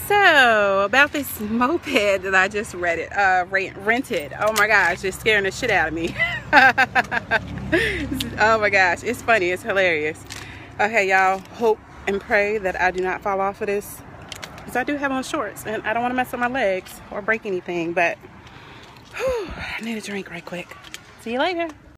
So about this moped that I just rented. Oh my gosh, it's scaring the shit out of me. Oh my gosh, it's funny, it's hilarious. Okay, y'all, hope and pray that I do not fall off of this, because I do have on shorts and I don't want to mess up my legs or break anything. But whew, I need a drink right quick. See you later.